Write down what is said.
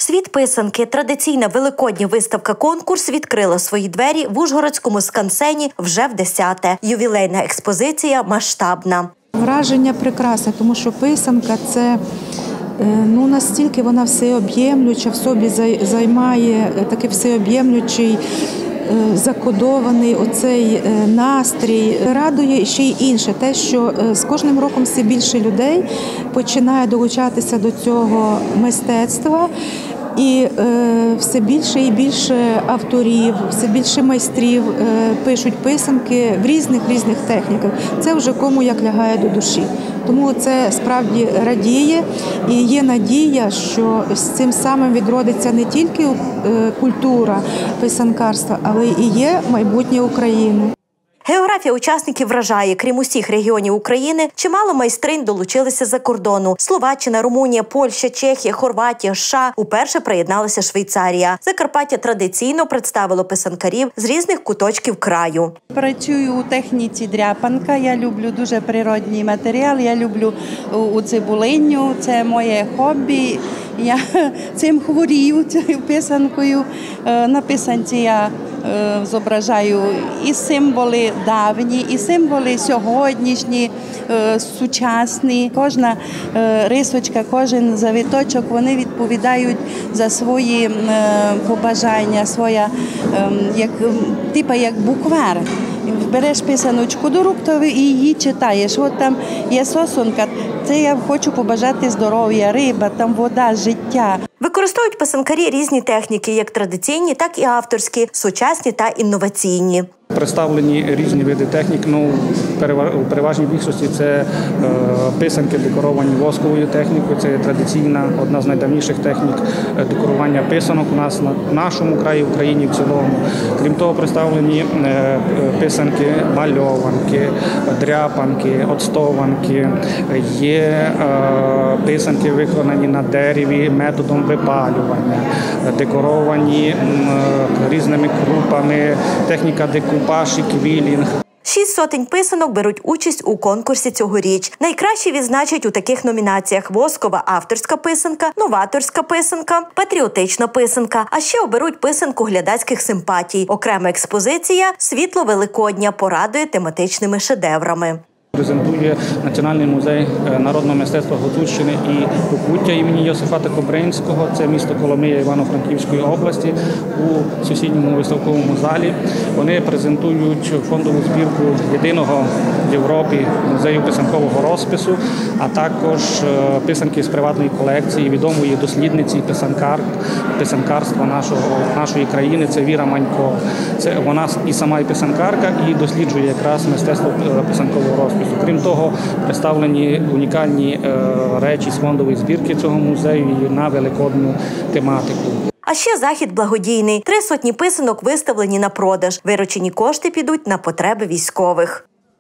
Світ писанки – традиційна великодня виставка-конкурс відкрила свої двері в Ужгородському скансені вже в 10-те. Ювілейна експозиція масштабна. Враження прекрасне, тому що писанка – це настільки вона всеоб'ємлюча, в собі займає такий всеоб'ємлючий, закодований оцей настрій. Радує ще й інше, те, що з кожним роком все більше людей починає долучатися до цього мистецтва. І все більше і більше авторів, все більше майстрів пишуть писанки в різних техніках. Це вже кому як лягає до душі. Тому це справді радіє і є надія, що з цим самим відродиться не тільки культура писанкарства, але і є майбутнє України. Географія учасників вражає. Крім усіх регіонів України, чимало майстринь долучилися з-за кордону. Словаччина, Румунія, Польща, Чехія, Хорватія, США. Уперше приєдналася Швейцарія. Закарпаття традиційно представило писанкарів з різних куточків краю. Працюю у техніці дряпанка. Я люблю дуже природній матеріал. Я люблю у цибулиню. Це моє хобі. Я цим хворію, цією писанкою. На писанці я зображаю і символи давні, і символи сьогоднішні, сучасні. Кожна рисочка, кожен завиточок, вони відповідають за свої побажання, як буквар. Береш писаночку до рук, то і її читаєш. От там є сосунка, це я хочу побажати здоров'я, риба, там вода, життя. Використовують писанкарі різні техніки, як традиційні, так і авторські, сучасні та інноваційні. Представлені різні види технік, у переважній більшості це писанки, декоровані восковою технікою, це традиційна, одна з найдавніших технік декорування писанок у нас в нашому краї, в Україні в цілому. Крім того, представлені писанки, мальованки, дряпанки, оцтованки, є писанки, виконані на дереві методом випалювання, декоровані різними крупами, техніка декупаж і квілінг. 6 сотень писанок беруть участь у конкурсі цьогоріч. Найкраще відзначать у таких номінаціях: воскова авторська писанка, новаторська писанка, патріотична писанка. А ще оберуть писанку глядацьких симпатій. Окрема експозиція «Світло Великодня» порадує тематичними шедеврами. Презентує Національний музей народного мистецтва Гуцульщини і Покуття імені Йосифата Кобринського. Це місто Коломия Івано-Франківської області у сусідньому виставковому залі. Вони презентують фондову збірку єдиного в Європі музею писанкового розпису, а також писанки з приватної колекції відомої дослідниці писанкарства нашої країни. Це Віра Манько. Вона і сама і писанкарка, і досліджує якраз мистецтво писанкового розпису. Крім того, представлені унікальні речі з фондової збірки цього музею на великодну тематику. А ще захід благодійний. 3 сотні писанок виставлені на продаж. Виручені кошти підуть на потреби військових.